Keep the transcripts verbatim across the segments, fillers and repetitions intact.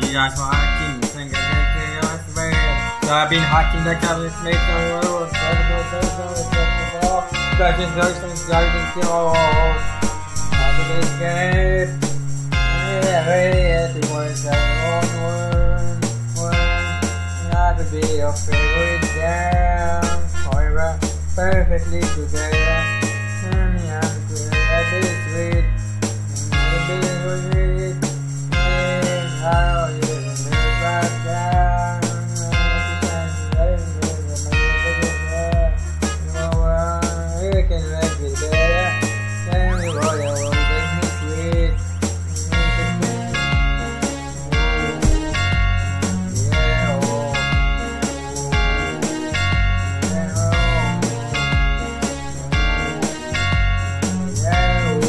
just hacking, think I swear. So I've been hacking the cabinet, make no rules. Scratching those driving kills. After this game, it was their own word. Not to be your favorite game. However, perfectly together. And I'm good at this sweet. And the bit was it. And how you can live back down. You can make it better. Tell me what you will make me sweet. Yeah, oh. Yeah, oh. Yeah, oh.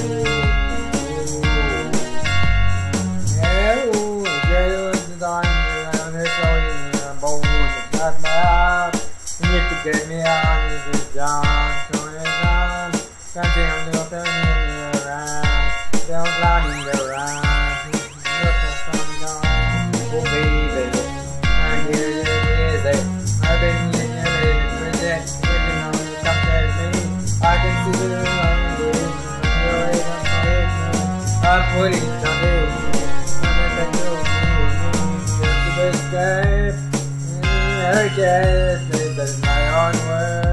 Yeah, oh. Yeah, it's the time around here, so you need a bowl to cut my out. You need to get me out of this job. Can't you look at me around? Don't lie in the round. Look at some down. Oh baby, I'm here to visit. I've been in your living with it. Waiting on you to come tell me. I can see the language. You're even for I'm putting some in. I'm in the just to escape. I guess this is my own word.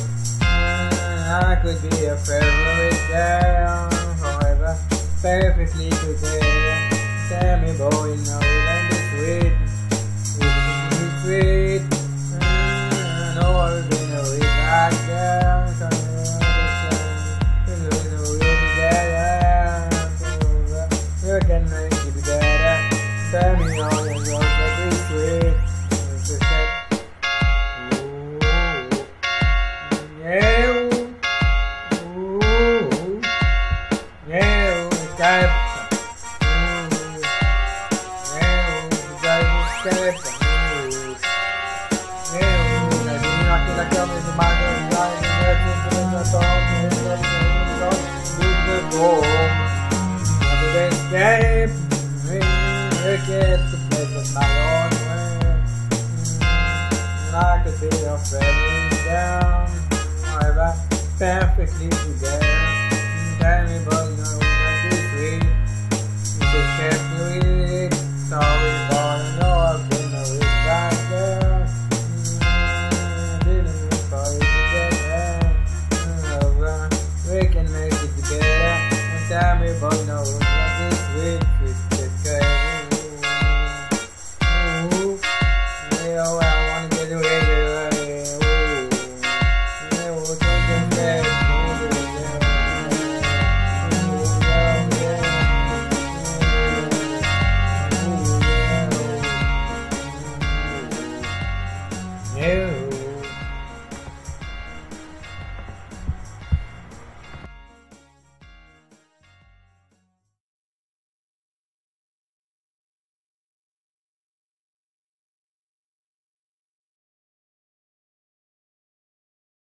I could be a favorite girl, however, perfectly together. Tell me, boy, you know it can be sweet, it can be sweet. Mm, no, I've been a week back there, so you know we'll be together. You can make it better. Tell me all your words that be sweet. It's just that, ooh, yeah. Escape, get the place of my own way. And I could be your friend down, however, perfectly together. Tell me, boy.